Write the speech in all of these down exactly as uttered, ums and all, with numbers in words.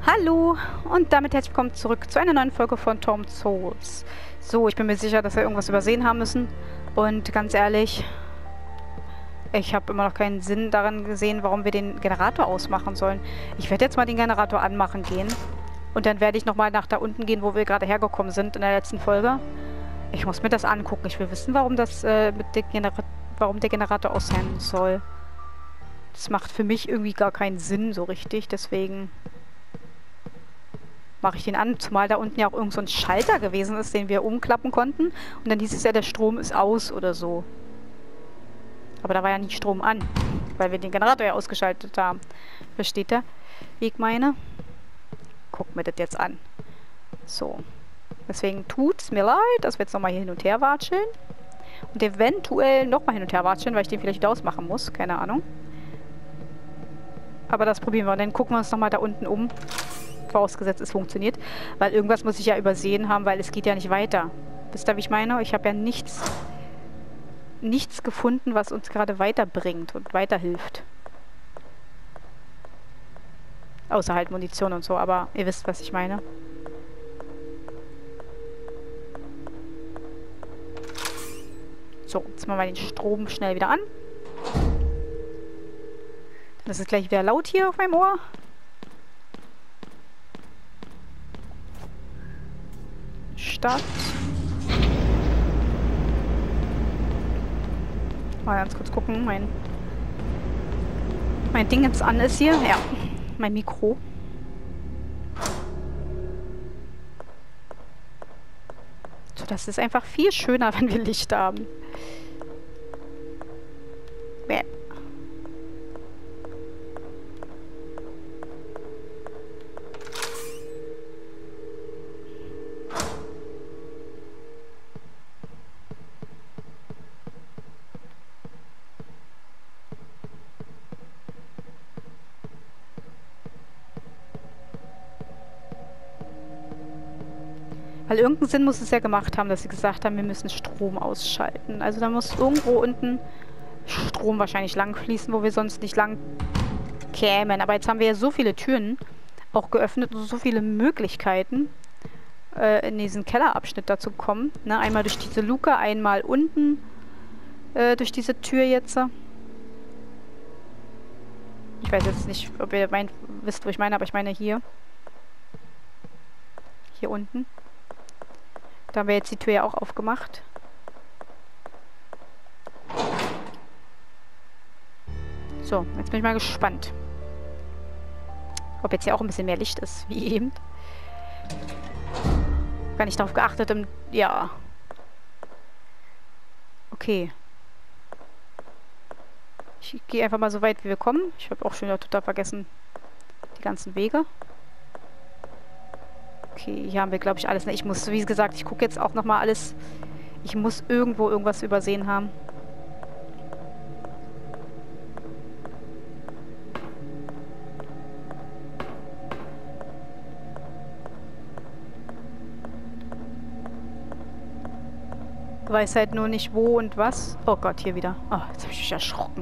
Hallo und damit herzlich willkommen zurück zu einer neuen Folge von Tom Souls. So, ich bin mir sicher, dass wir irgendwas übersehen haben müssen. Und ganz ehrlich, ich habe immer noch keinen Sinn daran gesehen, warum wir den Generator ausmachen sollen. Ich werde jetzt mal den Generator anmachen gehen. Und dann werde ich nochmal nach da unten gehen, wo wir gerade hergekommen sind in der letzten Folge. Ich muss mir das angucken. Ich will wissen, warum das äh, mit der Genera- warum der Generator aus sein soll. Das macht für mich irgendwie gar keinen Sinn so richtig, deswegen mache ich den an, zumal da unten ja auch irgend so ein Schalter gewesen ist, den wir umklappen konnten. Und dann hieß es ja, der Strom ist aus oder so. Aber da war ja nicht Strom an, weil wir den Generator ja ausgeschaltet haben. Versteht ihr, wie ich meine? Guck mir das jetzt an. So. Deswegen tut es mir leid, dass wir jetzt nochmal hier hin und her watscheln. Und eventuell nochmal hin und her watscheln, weil ich den vielleicht wieder ausmachen muss. Keine Ahnung. Aber das probieren wir. Und dann gucken wir uns nochmal da unten um. Vorausgesetzt, es funktioniert. Weil irgendwas muss ich ja übersehen haben, weil es geht ja nicht weiter. Wisst ihr, wie ich meine? Ich habe ja nichts, nichts gefunden, was uns gerade weiterbringt und weiterhilft. Außer halt Munition und so, aber ihr wisst, was ich meine. So, jetzt machen wir den Strom schnell wieder an. Dann ist es gleich wieder laut hier auf meinem Ohr. Start. Mal ganz kurz gucken, mein mein Ding jetzt an ist hier. Ja, mein Mikro. So, das ist einfach viel schöner, wenn wir Licht haben. Bäh. Weil irgendeinen Sinn muss es ja gemacht haben, dass sie gesagt haben, wir müssen Strom ausschalten. Also da muss irgendwo unten Strom wahrscheinlich lang fließen, wo wir sonst nicht lang kämen. Aber jetzt haben wir ja so viele Türen auch geöffnet und so viele Möglichkeiten, äh, in diesen Kellerabschnitt dazu kommen. Ne? Einmal durch diese Luke, einmal unten äh, durch diese Tür jetzt. Ich weiß jetzt nicht, ob ihr meint, wisst, wo ich meine, aber ich meine hier. Hier unten. Da haben wir jetzt die Tür ja auch aufgemacht. So, jetzt bin ich mal gespannt. Ob jetzt hier auch ein bisschen mehr Licht ist, wie eben. Gar nicht darauf geachtet im... Ja. Okay. Ich gehe einfach mal so weit, wie wir kommen. Ich habe auch schon wieder total vergessen, die ganzen Wege. Okay, hier haben wir, glaube ich, alles. Ich muss, wie gesagt, ich gucke jetzt auch nochmal alles. Ich muss irgendwo irgendwas übersehen haben. Weiß halt nur nicht wo und was. Oh Gott, hier wieder. Oh, jetzt habe ich mich erschrocken.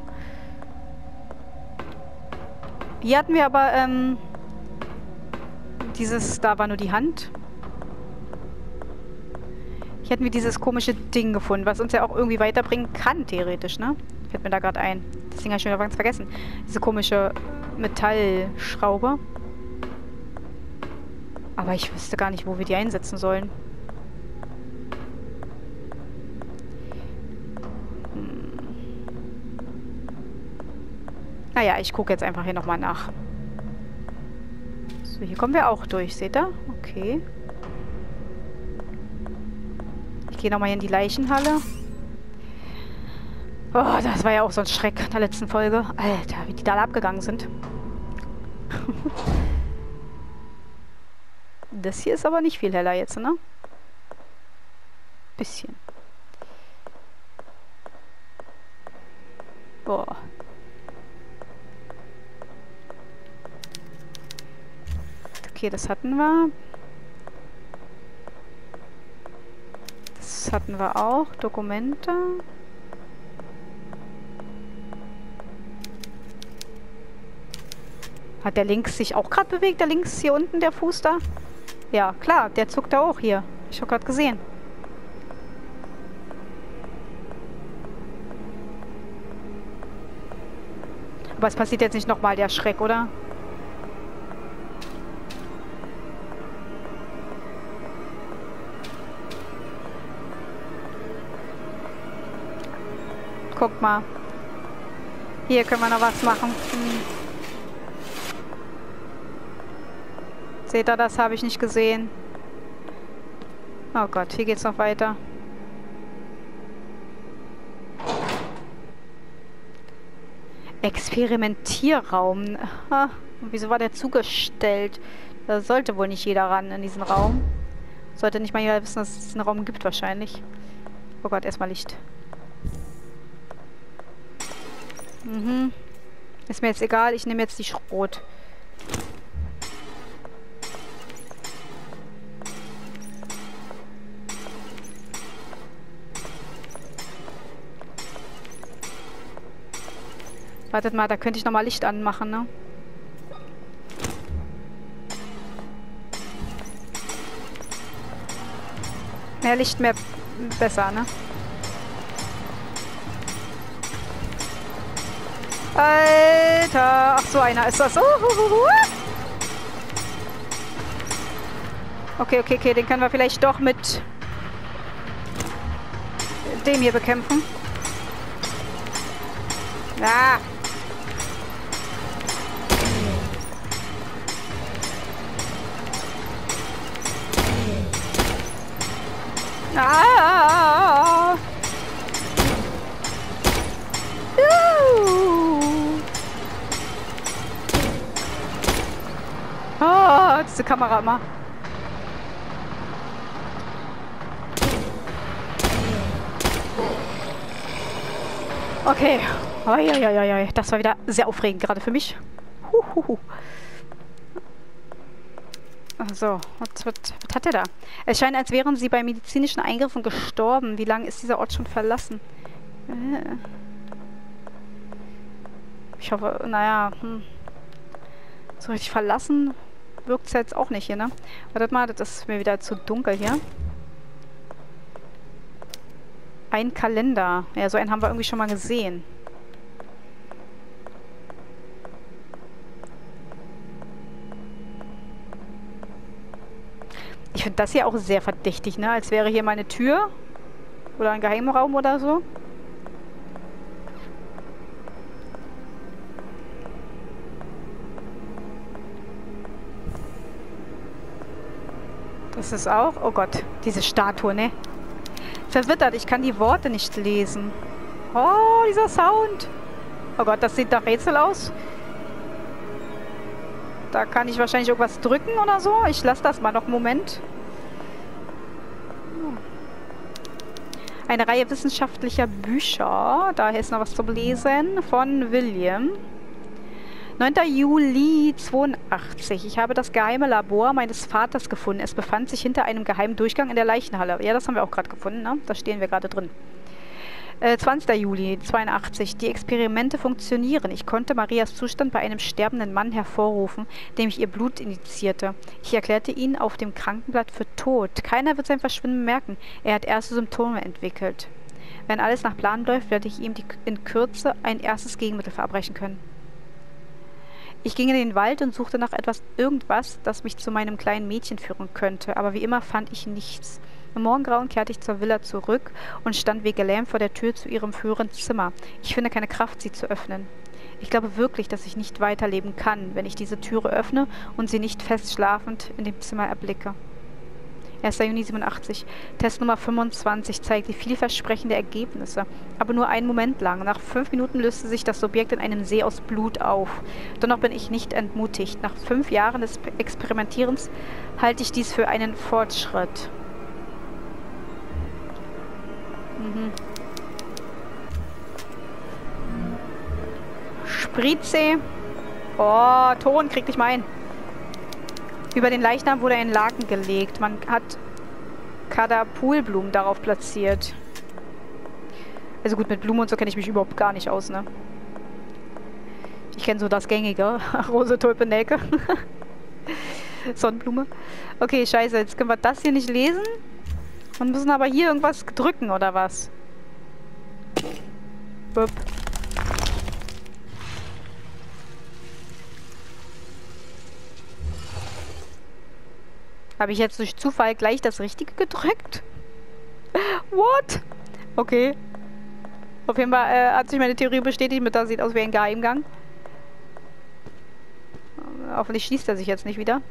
Hier hatten wir aber, ähm... dieses, da war nur die Hand. Hier hätten wir dieses komische Ding gefunden, was uns ja auch irgendwie weiterbringen kann, theoretisch, ne? Fällt mir da gerade ein. Das Ding habe ich schon wieder ganz vergessen. Diese komische Metallschraube. Aber ich wüsste gar nicht, wo wir die einsetzen sollen. Hm. Naja, ich gucke jetzt einfach hier nochmal nach. So, hier kommen wir auch durch, seht ihr? Okay. Ich gehe nochmal hier in die Leichenhalle. Oh, das war ja auch so ein Schreck in der letzten Folge. Alter, wie die da alle abgegangen sind. Das hier ist aber nicht viel heller jetzt, ne? Bisschen. Boah. Okay, das hatten wir. Das hatten wir auch. Dokumente. Hat der links sich auch gerade bewegt? Der links hier unten, der Fuß da? Ja, klar, der zuckt da auch hier. Ich habe gerade gesehen. Aber es passiert jetzt nicht nochmal der Schreck, oder? Guck mal. Hier können wir noch was machen. Hm. Seht ihr, das habe ich nicht gesehen. Oh Gott, hier geht's noch weiter. Experimentierraum. Ah, wieso war der zugestellt? Da sollte wohl nicht jeder ran in diesen Raum. Sollte nicht mal jeder wissen, dass es diesen Raum gibt wahrscheinlich. Oh Gott, erstmal Licht. Mhm. Ist mir jetzt egal, ich nehme jetzt die Schrot. Wartet mal, da könnte ich nochmal Licht anmachen, ne? Mehr Licht, mehr besser, ne? Alter! Ach, so einer ist das. Uh, uh, uh. Okay, okay, okay. Den können wir vielleicht doch mit dem hier bekämpfen. Ah! Ah! Uh. Oh, diese Kamera immer. Okay. Oi, oi, oi, oi. Das war wieder sehr aufregend, gerade für mich. Huhuhu. So, was, was, was hat er da? Es scheint, als wären sie bei medizinischen Eingriffen gestorben. Wie lange ist dieser Ort schon verlassen? Äh. Ich hoffe, naja, hm. So richtig verlassen wirkt es jetzt auch nicht hier, ne? Wartet mal, das ist mir wieder zu dunkel hier. Ein Kalender. Ja, so einen haben wir irgendwie schon mal gesehen. Ich finde das hier auch sehr verdächtig, ne? Als wäre hier mal eine Tür. Oder ein Geheimraum oder so. Das ist auch... Oh Gott, diese Statue, ne? Verwittert, ich kann die Worte nicht lesen. Oh, dieser Sound. Oh Gott, das sieht nach Rätsel aus. Da kann ich wahrscheinlich irgendwas drücken oder so. Ich lasse das mal noch einen Moment. Eine Reihe wissenschaftlicher Bücher. Da ist noch was zum Lesen. Von William. neunter Juli zweiundachtzig. Ich habe das geheime Labor meines Vaters gefunden. Es befand sich hinter einem geheimen Durchgang in der Leichenhalle. Ja, das haben wir auch gerade gefunden, ne? Da stehen wir gerade drin. Äh, zwanzigster Juli zweiundachtzig. Die Experimente funktionieren. Ich konnte Marias Zustand bei einem sterbenden Mann hervorrufen, dem ich ihr Blut injizierte. Ich erklärte ihn auf dem Krankenblatt für tot. Keiner wird sein Verschwinden merken. Er hat erste Symptome entwickelt. Wenn alles nach Plan läuft, werde ich ihm die, in Kürze ein erstes Gegenmittel verabreichen können. Ich ging in den Wald und suchte nach etwas, irgendwas, das mich zu meinem kleinen Mädchen führen könnte, aber wie immer fand ich nichts. Im Morgengrauen kehrte ich zur Villa zurück und stand wie gelähmt vor der Tür zu ihrem früheren Zimmer. Ich finde keine Kraft, sie zu öffnen. Ich glaube wirklich, dass ich nicht weiterleben kann, wenn ich diese Türe öffne und sie nicht fest schlafend in dem Zimmer erblicke. erster Juni siebenundachtzig. Test Nummer fünfundzwanzig zeigte vielversprechende Ergebnisse, aber nur einen Moment lang. Nach fünf Minuten löste sich das Subjekt in einem See aus Blut auf. Dennoch bin ich nicht entmutigt. Nach fünf Jahren des Experimentierens halte ich dies für einen Fortschritt. Mhm. Spritze. Oh, Ton, krieg dich mal ein. Über den Leichnam wurde ein Laken gelegt. Man hat Kadapulblumen darauf platziert. Also gut, mit Blumen und so kenne ich mich überhaupt gar nicht aus, ne? Ich kenne so das Gängige. Rose, Tulpe, Nelke. Sonnenblume. Okay, scheiße. Jetzt können wir das hier nicht lesen. Und müssen aber hier irgendwas drücken, oder was? Bup. Habe ich jetzt durch Zufall gleich das Richtige gedrückt? What? Okay. Auf jeden Fall äh, hat sich meine Theorie bestätigt, mit da sieht aus wie ein Geheimgang. Hoffentlich schließt er sich jetzt nicht wieder.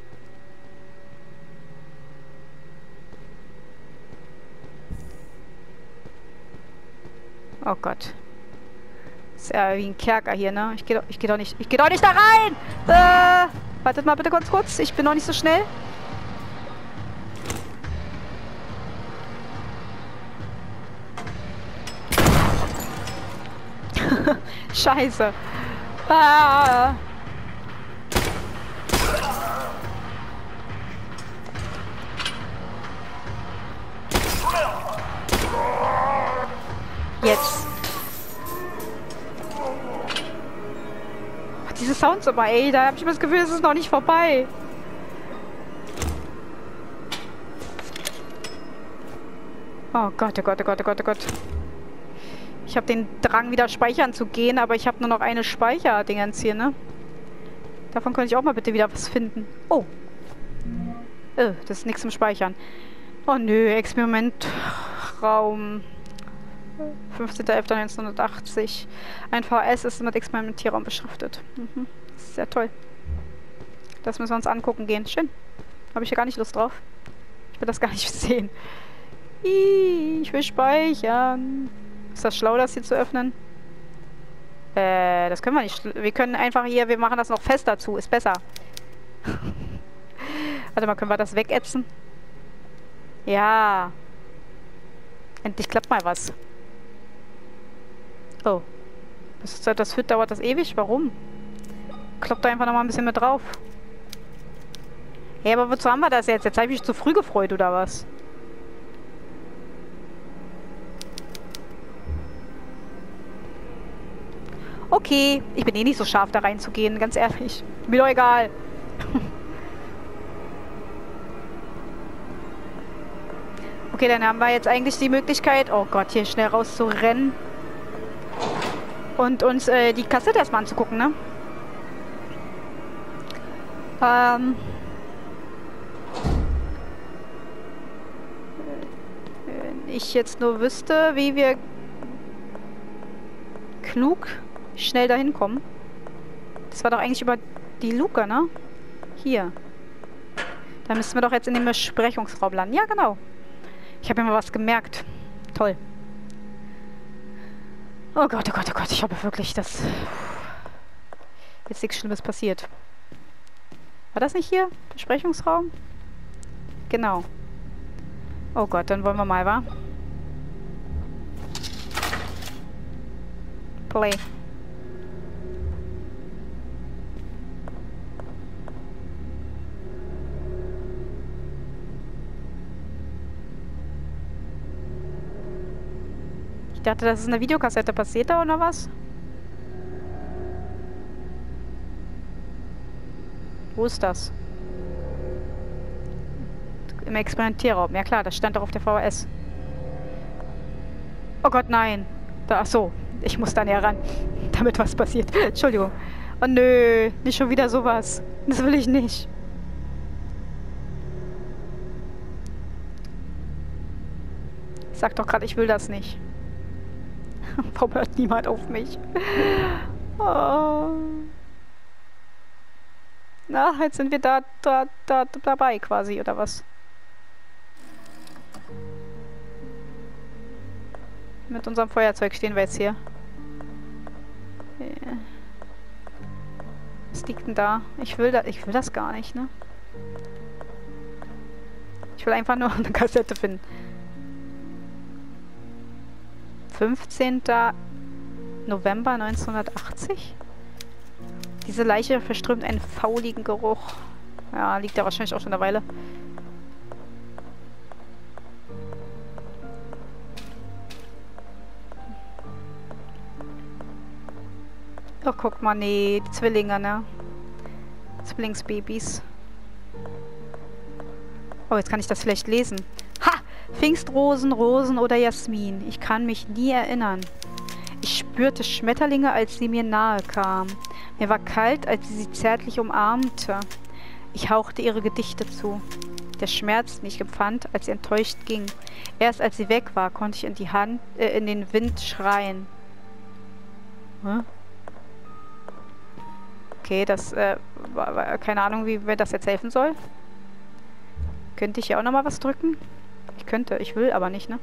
Oh Gott. Das ist ja wie ein Kerker hier, ne? Ich geh doch, ich geh doch nicht, ich geh doch nicht da rein! Äh, wartet mal bitte kurz, kurz. Ich bin noch nicht so schnell. Scheiße. Ah. Jetzt. Ach, diese Sounds aber, ey, da habe ich das Gefühl, es ist noch nicht vorbei. Oh Gott, oh Gott, oh Gott, oh Gott, oh Gott. Ich habe den Drang, wieder speichern zu gehen, aber ich habe nur noch eine Speicherdingens hier, ne? Davon könnte ich auch mal bitte wieder was finden. Oh. Oh, das ist nichts zum Speichern. Oh nö, Experimentraum. fünfzehnter elfter neunzehnhundertachtzig. Ein V S ist mit Experimentierraum beschriftet. Mhm. Das ist sehr toll. Das müssen wir uns angucken gehen. Schön. Habe ich hier gar nicht Lust drauf. Ich will das gar nicht sehen. Ih, ich will speichern. Ist das schlau, das hier zu öffnen? Äh, das können wir nicht. Wir können einfach hier, wir machen das noch fest dazu. Ist besser. Warte mal, können wir das wegätzen? Ja. Endlich klappt mal was. Oh. Bis das, das Fit dauert das ewig? Warum? Kloppt da einfach noch mal ein bisschen mit drauf. Hey, aber wozu haben wir das jetzt? Jetzt habe ich mich zu früh gefreut, oder was? Okay, ich bin eh nicht so scharf, da reinzugehen, ganz ehrlich. Mir doch egal. Okay, dann haben wir jetzt eigentlich die Möglichkeit, oh Gott, hier schnell rauszurennen. Und uns äh, die Kassette erstmal anzugucken, ne? Ähm. Wenn ich jetzt nur wüsste, wie wir klug schnell dahin kommen. Das war doch eigentlich über die Luke, ne? Hier. Da müssten wir doch jetzt in dem Besprechungsraum landen. Ja, genau. Ich habe mir mal was gemerkt. Toll. Oh Gott, oh Gott, oh Gott. Ich hoffe wirklich, dass jetzt nichts Schlimmes passiert. War das nicht hier? Besprechungsraum? Genau. Oh Gott, dann wollen wir mal, wa? Play. Ich dachte, das ist eine Videokassette. Passiert da oder was? Wo ist das? Im Experimentierraum. Ja klar, das stand doch auf der V H S. Oh Gott, nein. Da, ach so, ich muss da näher ran, damit was passiert. Entschuldigung. Oh nö, nicht schon wieder sowas. Das will ich nicht. Ich sag doch gerade, ich will das nicht. Warum hört niemand auf mich? Oh. Na, jetzt sind wir da, da, da, dabei quasi, oder was? Mit unserem Feuerzeug stehen wir jetzt hier. Was liegt denn da? Ich will, da, ich will das gar nicht, ne? Ich will einfach nur eine Kassette finden. fünfzehnter November neunzehnhundertachtzig? Diese Leiche verströmt einen fauligen Geruch. Ja, liegt da wahrscheinlich auch schon eine Weile. Oh, guck mal, nee, die Zwillinge, ne? Zwillingsbabys. Oh, jetzt kann ich das vielleicht lesen. Ha! Pfingstrosen, Rosen oder Jasmin. Ich kann mich nie erinnern. Ich spürte Schmetterlinge, als sie mir nahe kamen. Mir war kalt, als sie sie zärtlich umarmte. Ich hauchte ihre Gedichte zu. Der Schmerz, den ich empfand, als sie enttäuscht ging. Erst als sie weg war, konnte ich in die Hand, äh, in den Wind schreien. Hm? Okay, das, äh, war, war, keine Ahnung, wie mir das jetzt helfen soll. Könnte ich hier auch nochmal was drücken? Ich könnte, ich will aber nicht, ne?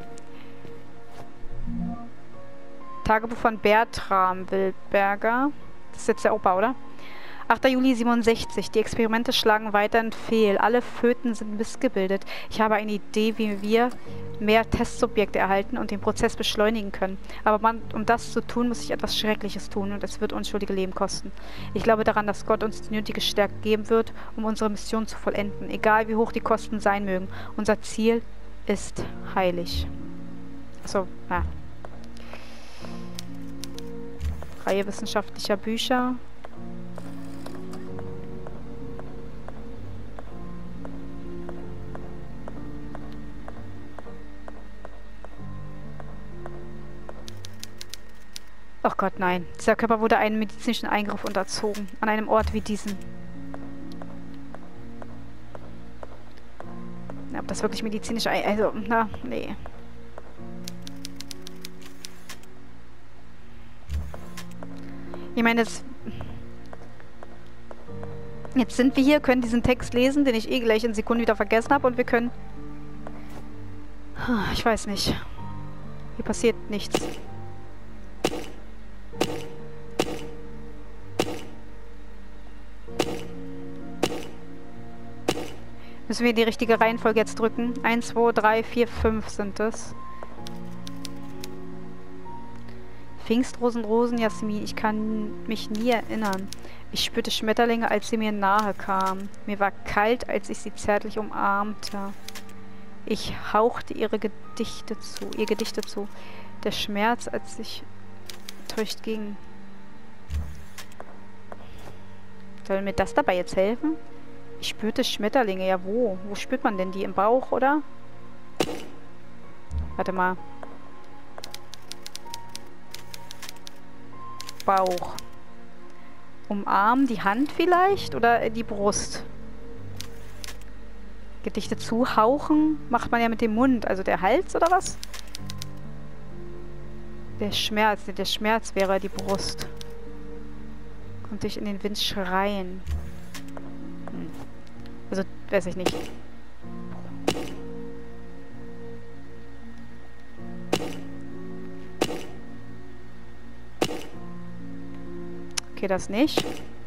Tagebuch von Bertram Wildberger. Das ist jetzt der Opa, oder? achter Juli siebenundsechzig. Die Experimente schlagen weiterhin fehl. Alle Föten sind missgebildet. Ich habe eine Idee, wie wir mehr Testsubjekte erhalten und den Prozess beschleunigen können. Aber man, um das zu tun, muss ich etwas Schreckliches tun und es wird unschuldige Leben kosten. Ich glaube daran, dass Gott uns die nötige Stärke geben wird, um unsere Mission zu vollenden. Egal wie hoch die Kosten sein mögen. Unser Ziel ist heilig. Achso, ja. Reihe wissenschaftlicher Bücher. Ach Gott, nein. Dieser Körper wurde einem medizinischen Eingriff unterzogen. An einem Ort wie diesem. Ja, ob das wirklich medizinisch... Also, na, nee. Ich meine, jetzt... Jetzt sind wir hier, können diesen Text lesen, den ich eh gleich in Sekunden wieder vergessen habe. Und wir können... Ich weiß nicht. Hier passiert nichts. Müssen wir die richtige Reihenfolge jetzt drücken? eins, zwei, drei, vier, fünf sind es. Pfingstrosen, Rosen, Jasmin. Ich kann mich nie erinnern. Ich spürte Schmetterlinge, als sie mir nahe kamen. Mir war kalt, als ich sie zärtlich umarmte. Ich hauchte ihre Gedichte zu, ihr Gedichte zu. Der Schmerz, als ich enttäuscht ging. Soll mir das dabei jetzt helfen? Ich spürte Schmetterlinge. Ja, wo? Wo spürt man denn die? Im Bauch, oder? Warte mal. Bauch. Umarmen, die Hand vielleicht? Oder die Brust? Gedichte zuhauchen macht man ja mit dem Mund. Also der Hals, oder was? Der Schmerz. Der Schmerz wäre die Brust. Konnte ich in den Wind schreien. Hm. Also, weiß ich nicht. Okay, das nicht.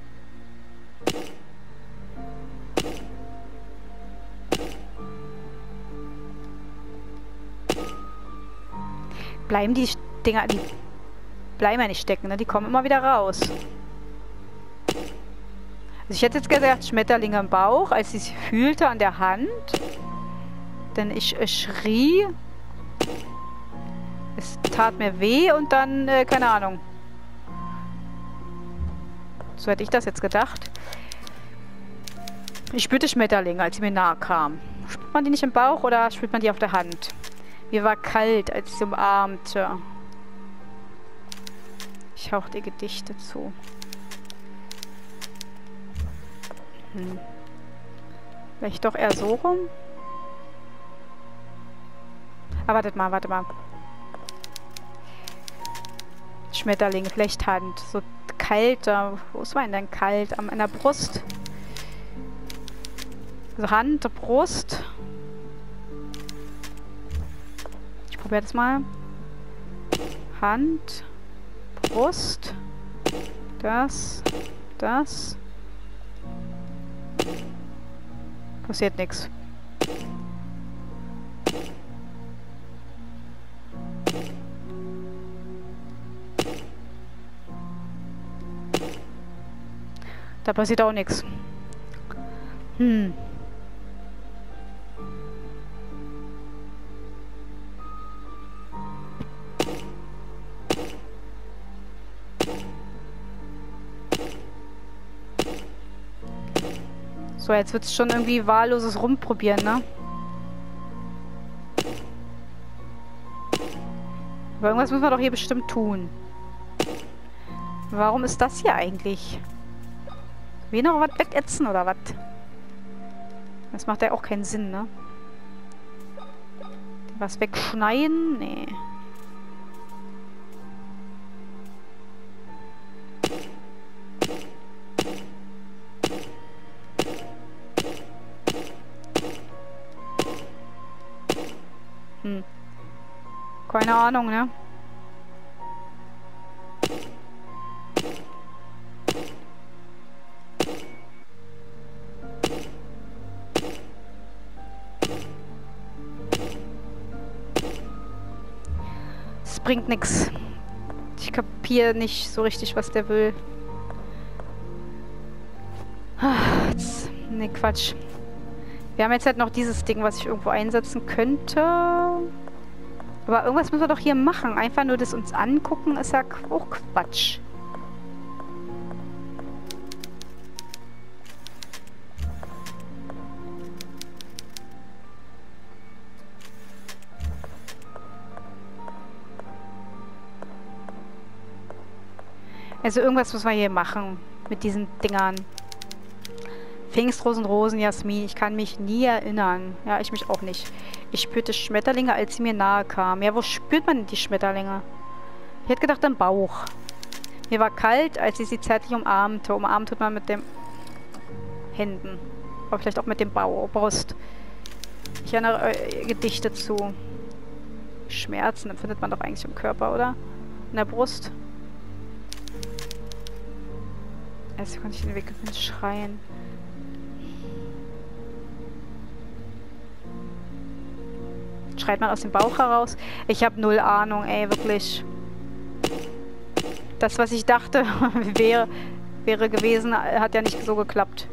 Bleiben die Dinger, die bleiben ja nicht stecken, ne? Die kommen immer wieder raus. Also ich hätte jetzt gesagt, Schmetterlinge im Bauch, als ich sie fühlte an der Hand. Denn ich äh, schrie. Es tat mir weh und dann, äh, keine Ahnung. So hätte ich das jetzt gedacht. Ich spürte Schmetterlinge, als sie mir nahe kamen. Spürt man die nicht im Bauch oder spürt man die auf der Hand? Mir war kalt, als ich sie umarmte. Ich hauchte ihr Gedichte zu. Hm. Vielleicht doch eher so rum? Ah, wartet mal, warte mal. Schmetterlinge, vielleicht Hand. So kalt, da, wo ist man denn kalt? An der Brust. Also Hand, Brust. Ich probiere das mal. Hand, Brust. Das, das. Passiert nichts. Da passiert auch nichts. Hm. So, jetzt wird es schon irgendwie wahlloses Rumprobieren, ne? Aber irgendwas müssen wir doch hier bestimmt tun. Warum ist das hier eigentlich? Will noch was wegätzen oder was? Das macht ja auch keinen Sinn, ne? Was wegschneiden? Nee. Hm. Keine Ahnung, ne? Es bringt nichts. Ich kapiere nicht so richtig, was der will. Ne, Quatsch. Wir haben jetzt halt noch dieses Ding, was ich irgendwo einsetzen könnte. Aber irgendwas müssen wir doch hier machen. Einfach nur das uns angucken, ist ja auch Quatsch. Also irgendwas müssen wir hier machen mit diesen Dingern. Pfingstrosen, Rosen, Jasmin. Ich kann mich nie erinnern. Ja, ich mich auch nicht. Ich spürte Schmetterlinge, als sie mir nahe kamen. Ja, wo spürt man denn die Schmetterlinge? Ich hätte gedacht, am Bauch. Mir war kalt, als ich sie zärtlich umarmte. Umarmt tut man mit den Händen. Aber vielleicht auch mit dem Bauch, Brust. Ich erinnere äh, Gedichte zu. Schmerzen empfindet man doch eigentlich im Körper, oder? In der Brust. Also konnte ich den Weg schreien. Schreit man aus dem Bauch heraus? Ich habe null Ahnung, ey, wirklich. Das, was ich dachte, wäre, wäre gewesen, hat ja nicht so geklappt.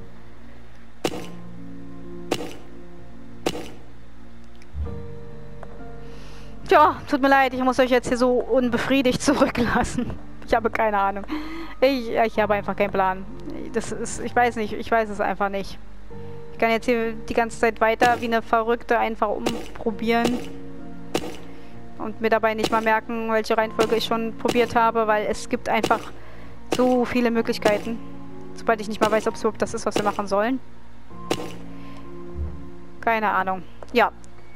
Tja, tut mir leid, ich muss euch jetzt hier so unbefriedigt zurücklassen. Ich habe keine Ahnung. Ich, ich habe einfach keinen Plan. Das ist, ich weiß nicht, ich weiß es einfach nicht. Ich kann jetzt hier die ganze Zeit weiter wie eine Verrückte einfach umprobieren. Und mir dabei nicht mal merken, welche Reihenfolge ich schon probiert habe, weil es gibt einfach so viele Möglichkeiten. Sobald ich nicht mal weiß, ob es überhaupt das ist, was wir machen sollen. Keine Ahnung. Ja.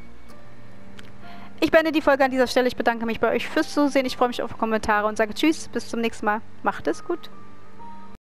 Ich beende die Folge an dieser Stelle. Ich bedanke mich bei euch fürs Zusehen. Ich freue mich auf Kommentare und sage Tschüss. Bis zum nächsten Mal. Macht es gut.